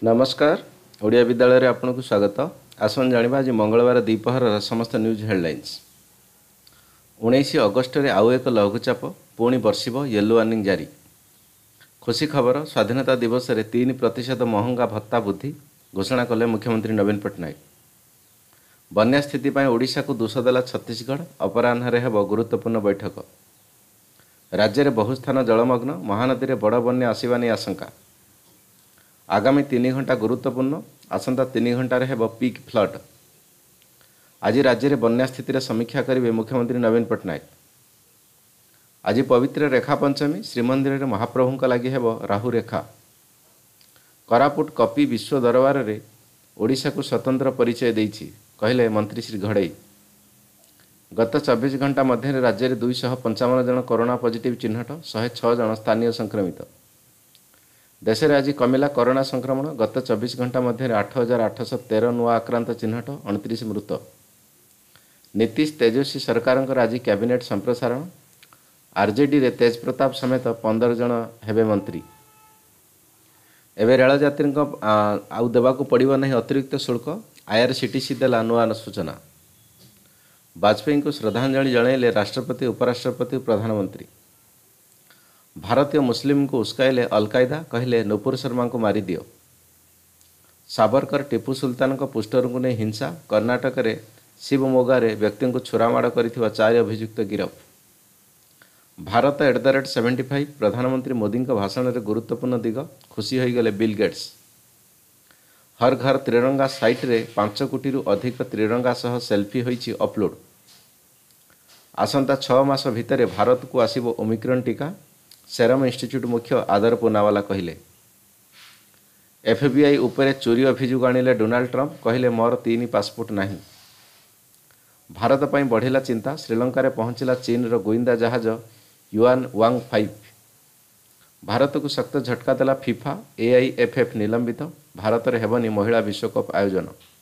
नमस्कार। ओडिया विद्यालय रे आपनको स्वागत। आसन जानिबा आज मंगलवार द्विपहर समस्त न्यूज हेडलाइंस। 19 अगस्ट रे आउ एक लघुचाप पुणी बर्षिब येलो वार्निंग जारी। खुशी खबर स्वाधीनता दिवस रे 3% महंगा भत्ता वृद्धि घोषणा कले मुख्यमंत्री नवीन पट्टनायक। बन्या स्थिति पर ओडिशा को दोष देला छत्तीसगढ़। अपराह्न हेब गुरुत्वपूर्ण बैठक। राज्य में बहु स्थान जलमग्न। महानदी में बड़ बन्या आसवा नहीं आशंका। आगामी 3 घंटा गुरुत्वपूर्ण। आसंता 3 घंटे हेब पीक फ्लड। आज राज्य में बन्या स्थिति समीक्षा करेंगे मुख्यमंत्री नवीन पट्टनायक। आज पवित्र रेखा पंचमी। श्रीमंदिर में महाप्रभु लगी हेब राहु रेखा। कोरापुट कपि विश्व दरबार में ओडिशा को स्वतंत्र परिचय देइछि कहले मंत्री श्री घड़ई। गत 24 घंटा मध्य राज्य में 255 जन कोरोना पॉजिटिव चिन्हट। 106 जन स्थानीय संक्रमित। देश में आज कमिला कोरोना संक्रमण। गत 24 घंटा मध्य 8,813 नुआ आक्रांत चिन्हट। 29 मृत। नीतीश तेजस्वी सरकार आज कैबिनेट संप्रसारण। आरजेडी रे तेज प्रताप समेत 15 जन हेबे मंत्री। एवं रेल यात्री आउ देवाक पड़ो नहीं अतिरिक्त शुल्क। आईआरसीटीसी देला नुआ सूचना। वाजपेयी को श्रद्धांजलि जणैले राष्ट्रपति, उपराष्ट्रपति, प्रधानमंत्री। भारतीय मुस्लिम को उस्काइले अलकायदा कहले नुपुर शर्मा को मारी दियो। साबरकर टीपू सुल्तान को पोस्टर को नहीं हिंसा। कर्नाटक रे शिवमोगा रे व्यक्ति को छुरामाड़ कर 4 अभियुक्त गिरफ। भारत @75 प्रधानमंत्री मोदी का भाषण में गुरुत्वपूर्ण दिग। खुशी हो गले बिल गेट्स। हर घर त्रिरंगा साइट रे 5 कोटी अधिक त्रिरंगा सह सेल्फी होइछि अपलोड। आसंता 6 मास भितर भारत को आसिबो ओमिक्रॉन टीका। सेरम इंस्टीट्यूट मुख्य आदर पूनावाला कहले। एफबीआई उपरे चोरी अभियोग आनिले डोनाल्ड ट्रंप कहले मोर 3 पासपोर्ट नहीं। भारत पर बढ़िला चिंता। श्रीलंका रे पहुंचला चीन रो गोइंदा जहाज युआन वांग 5। भारत को सख्त झटका देला फीफा। एआईएफएफ निलंबित। भारत रे हेबनी महिला विश्वकप आयोजन।